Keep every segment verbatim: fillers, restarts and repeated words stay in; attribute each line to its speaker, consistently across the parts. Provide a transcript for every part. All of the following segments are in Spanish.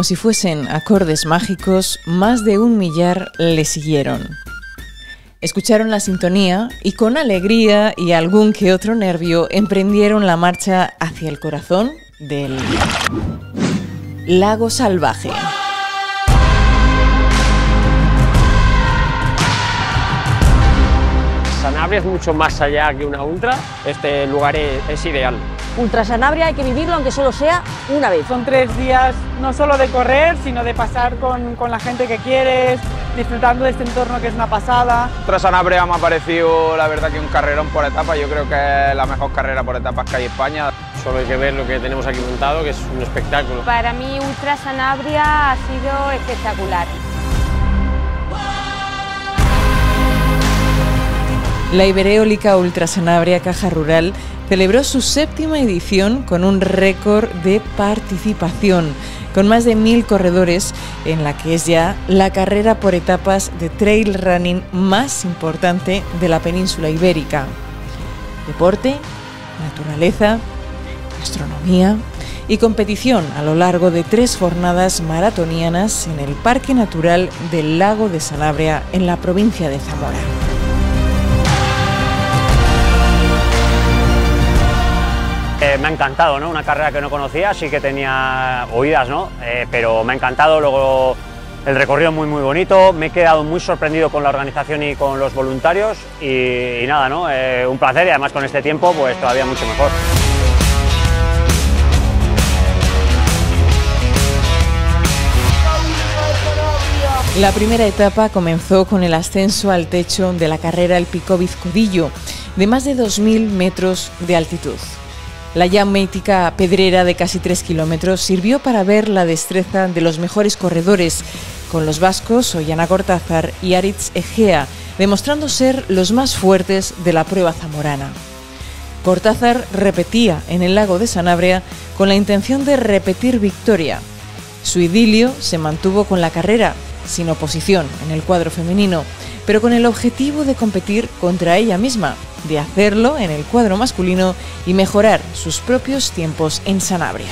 Speaker 1: como si fuesen acordes mágicos, más de un millar le siguieron. Escucharon la sintonía y con alegría y algún que otro nervio emprendieron la marcha hacia el corazón del Lago Salvaje.
Speaker 2: Sanabria es mucho más allá que una ultra, este lugar es, es ideal.
Speaker 3: Ultra Sanabria hay que vivirlo aunque solo sea una vez.
Speaker 4: Son tres días no solo de correr, sino de pasar con, con la gente que quieres, disfrutando de este entorno que es una pasada.
Speaker 5: Ultra Sanabria me ha parecido la verdad que un carrerón por etapas, yo creo que es la mejor carrera por etapas que hay en España.
Speaker 2: Solo hay que ver lo que tenemos aquí montado, que es un espectáculo.
Speaker 6: Para mí Ultra Sanabria ha sido espectacular.
Speaker 1: La Ibereólica Ultra Sanabria Caja Rural celebró su séptima edición con un récord de participación, con más de mil corredores, en la que es ya la carrera por etapas de trail running más importante de la península ibérica. Deporte, naturaleza, gastronomía y competición a lo largo de tres jornadas maratonianas en el Parque Natural del Lago de Sanabria, en la provincia de Zamora.
Speaker 7: Eh, me ha encantado, ¿no? Una carrera que no conocía, sí que tenía oídas, ¿no? Eh, pero me ha encantado, luego el recorrido muy muy bonito, me he quedado muy sorprendido con la organización y con los voluntarios y, y nada, ¿no? Eh, un placer y además con este tiempo pues todavía mucho mejor.
Speaker 1: La primera etapa comenzó con el ascenso al techo de la carrera El Pico Vizcudillo, de más de dos mil metros de altitud. La ya mítica pedrera de casi tres kilómetros sirvió para ver la destreza de los mejores corredores, con los vascos Ollana Cortázar y Aritz Egea, demostrando ser los más fuertes de la prueba zamorana. Cortázar repetía en el Lago de Sanabria con la intención de repetir victoria. Su idilio se mantuvo con la carrera, sin oposición en el cuadro femenino, pero con el objetivo de competir contra ella misma, de hacerlo en el cuadro masculino y mejorar sus propios tiempos en Sanabria.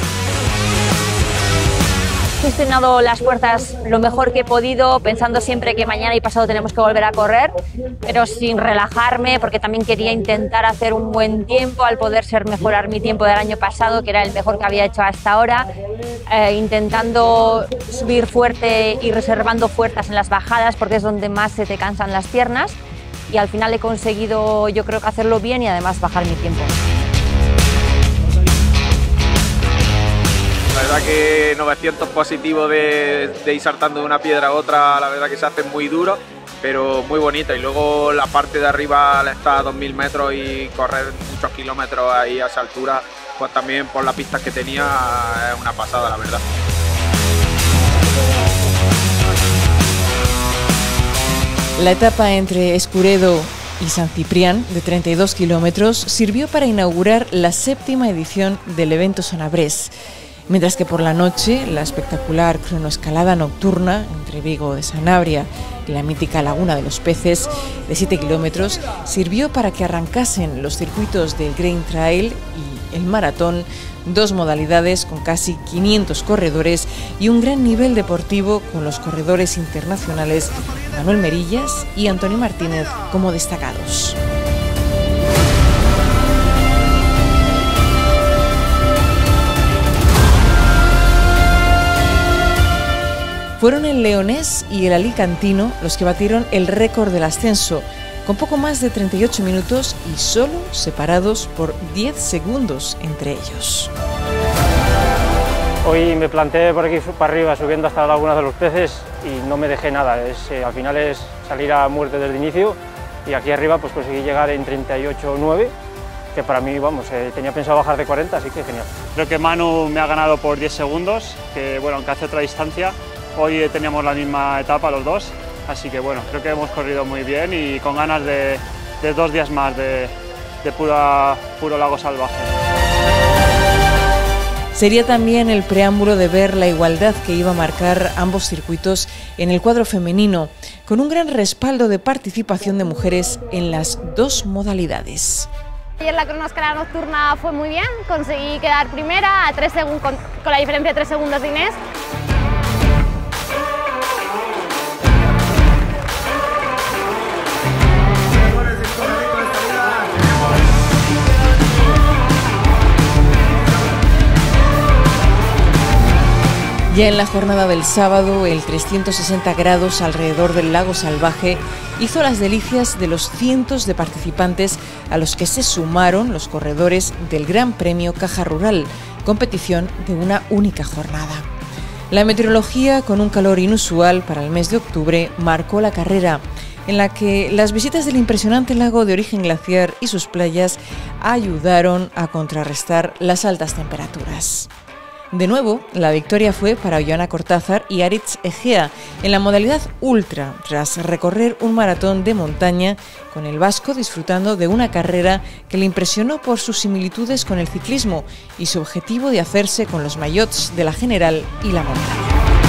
Speaker 3: He gestionado las fuerzas lo mejor que he podido, pensando siempre que mañana y pasado tenemos que volver a correr, pero sin relajarme, porque también quería intentar hacer un buen tiempo, al poder ser mejorar mi tiempo del año pasado, que era el mejor que había hecho hasta ahora, eh, intentando subir fuerte y reservando fuerzas en las bajadas, porque es donde más se te cansan las piernas, y al final he conseguido, yo creo que hacerlo bien y además bajar mi tiempo.
Speaker 5: La verdad que novecientos positivos de, de ir saltando de una piedra a otra, la verdad que se hace muy duro, pero muy bonita. Y luego la parte de arriba está a dos mil metros y correr muchos kilómetros ahí a esa altura, pues también por las pistas que tenía es una pasada, la verdad.
Speaker 1: La etapa entre Escuredo y San Ciprián, de treinta y dos kilómetros, sirvió para inaugurar la séptima edición del evento sanabrés, mientras que por la noche la espectacular cronoescalada nocturna entre Vigo de Sanabria y la mítica Laguna de los Peces, de siete kilómetros, sirvió para que arrancasen los circuitos del Grain Trail y el maratón, dos modalidades con casi quinientos corredores y un gran nivel deportivo con los corredores internacionales Manuel Merillas y Antonio Martínez como destacados. Fueron el leonés y el alicantino los que batieron el récord del ascenso, con poco más de treinta y ocho minutos y solo separados por diez segundos entre ellos.
Speaker 7: Hoy me planteé por aquí para arriba, subiendo hasta la Laguna de los Peces y no me dejé nada. Es, eh, al final es salir a muerte desde el inicio y aquí arriba pues conseguí llegar en treinta y ocho nueve, que para mí, vamos, eh, tenía pensado bajar de cuarenta, así que genial.
Speaker 8: Creo que Manu me ha ganado por diez segundos, que bueno, aunque hace otra distancia, hoy teníamos la misma etapa los dos, así que bueno, creo que hemos corrido muy bien y con ganas de, de dos días más de, de pura, puro lago salvaje.
Speaker 1: Sería también el preámbulo de ver la igualdad que iba a marcar ambos circuitos en el cuadro femenino, con un gran respaldo de participación de mujeres en las dos modalidades.
Speaker 6: Ayer la cronoescalada nocturna fue muy bien, conseguí quedar primera a tres segundos, con, con la diferencia de tres segundos de Inés.
Speaker 1: Ya en la jornada del sábado, el trescientos sesenta grados alrededor del lago Salvaje hizo las delicias de los cientos de participantes a los que se sumaron los corredores del Gran Premio Caja Rural, competición de una única jornada. La meteorología, con un calor inusual para el mes de octubre, marcó la carrera, en la que las visitas del impresionante lago de origen glaciar y sus playas ayudaron a contrarrestar las altas temperaturas. De nuevo, la victoria fue para Ollana Cortázar y Aritz Egea en la modalidad ultra, tras recorrer un maratón de montaña, con el vasco disfrutando de una carrera que le impresionó por sus similitudes con el ciclismo y su objetivo de hacerse con los maillots de la general y la montaña.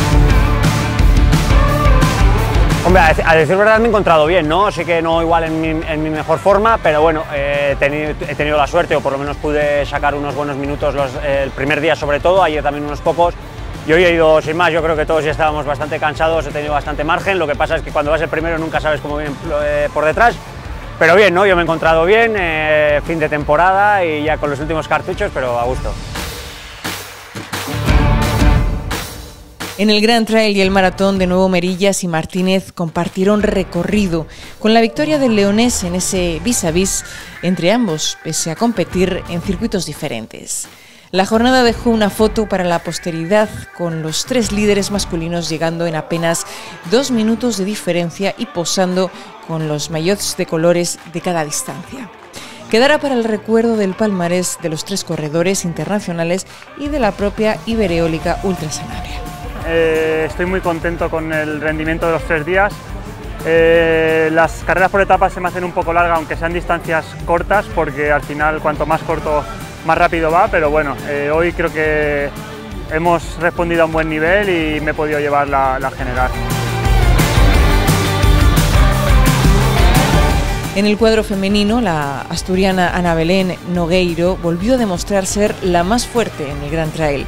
Speaker 7: Hombre, a decir verdad me he encontrado bien, ¿no? Sí que no igual en mi, en mi mejor forma, pero bueno, eh, he, tenido, he tenido la suerte, o por lo menos pude sacar unos buenos minutos los, eh, el primer día sobre todo, ayer también unos pocos, y hoy he ido sin más. Yo creo que todos ya estábamos bastante cansados, he tenido bastante margen, lo que pasa es que cuando vas el primero nunca sabes cómo viene eh, por detrás, pero bien, ¿no? Yo me he encontrado bien, eh, fin de temporada y ya con los últimos cartuchos, pero a gusto.
Speaker 1: En el Grand Trail y el maratón, de nuevo Merillas y Martínez compartieron recorrido, con la victoria del leonés en ese vis a vis entre ambos, pese a competir en circuitos diferentes. La jornada dejó una foto para la posteridad, con los tres líderes masculinos llegando en apenas dos minutos de diferencia y posando con los maillots de colores de cada distancia. Quedará para el recuerdo del palmarés de los tres corredores internacionales y de la propia Ibereólica Ultra Sanabria.
Speaker 8: Eh, estoy muy contento con el rendimiento de los tres días. Eh, las carreras por etapas se me hacen un poco largas, aunque sean distancias cortas, porque al final cuanto más corto más rápido va, pero bueno, eh, hoy creo que hemos respondido a un buen nivel y me he podido llevar la, la general.
Speaker 1: En el cuadro femenino, la asturiana Ana Belén Nogueiro volvió a demostrar ser la más fuerte en el Grand Trail.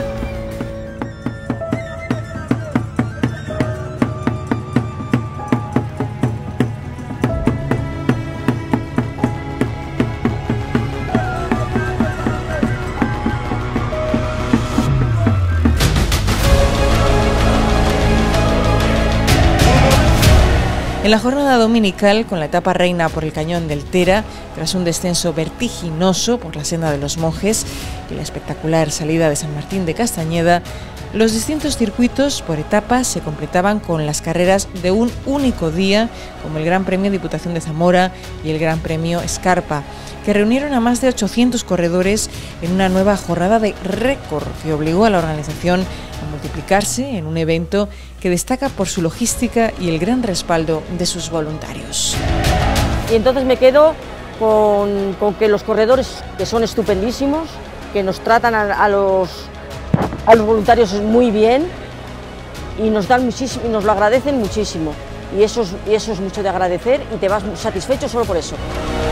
Speaker 1: En la jornada dominical, con la etapa reina por el Cañón del Tera, tras un descenso vertiginoso por la senda de los Monjes y la espectacular salida de San Martín de Castañeda, los distintos circuitos por etapas se completaban con las carreras de un único día, como el Gran Premio Diputación de Zamora y el Gran Premio Escarpa, que reunieron a más de ochocientos corredores en una nueva jornada de récord que obligó a la organización a multiplicarse en un evento que destaca por su logística y el gran respaldo de sus voluntarios.
Speaker 9: Y entonces me quedo con, con que los corredores, que son estupendísimos, que nos tratan a, a, los, a los voluntarios muy bien y nos, dan muchísimo, y nos lo agradecen muchísimo. Y eso, es, y eso es mucho de agradecer y te vas satisfecho solo por eso.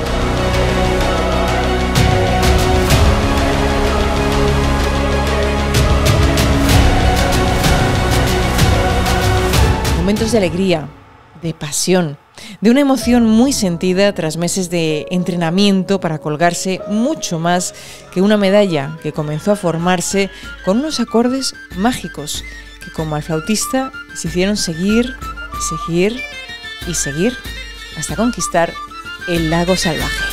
Speaker 1: Momentos de alegría, de pasión, de una emoción muy sentida tras meses de entrenamiento para colgarse mucho más que una medalla que comenzó a formarse con unos acordes mágicos que, como al flautista, se hicieron seguir, seguir y seguir hasta conquistar el lago Salvaje.